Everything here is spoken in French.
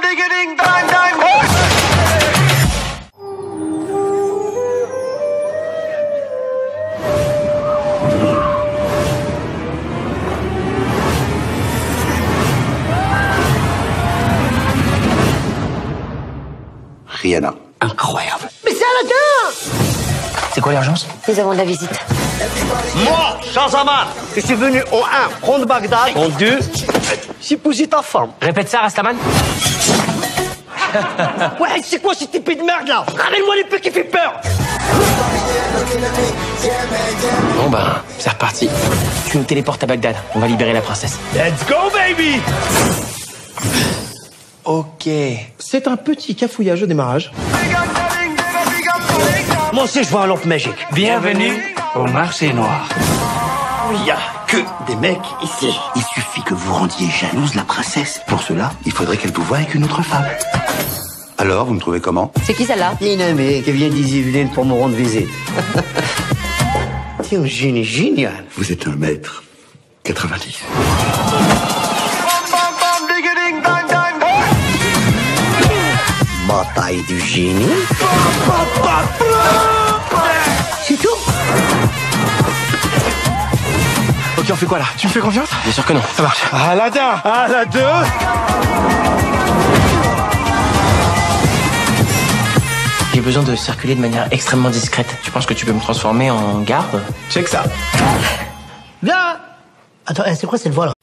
digging, dime, dime. Rihanna. Incroyable. Mais c'est Aladdin! C'est quoi l'urgence? Nous avons de la visite. Moi, Shahzaman, je suis venu au 1, prendre Bagdad, en 2, épouser ta femme. Répète ça, Rastaman. Ouais, c'est quoi cette épée de merde là? Ramène-moi l'épée qui fait peur. Bon ben, c'est reparti. Tu nous téléportes à Bagdad. On va libérer la princesse. Let's go, baby! Ok. C'est un petit cafouillage au démarrage. Moi aussi, je vois un lampe magique. Bienvenue au marché noir. Il n'y a que des mecs ici. Il suffit que vous rendiez jalouse la princesse. Pour cela, il faudrait qu'elle vous voie avec une autre femme. Alors, vous me trouvez comment? C'est qui celle-là? Une amie qui vient d'Isilène pour me rendre visite. T'es un génie génial. Vous êtes un maître. 90. Bataille du génie. C'est tout. Ok, on fait quoi là? Tu me fais confiance? Bien sûr que non. Ça marche. Aladdin! Aladdin! J'ai besoin de circuler de manière extrêmement discrète. Tu penses que tu peux me transformer en garde? Check ça. Viens! Attends, c'est quoi cette voix là?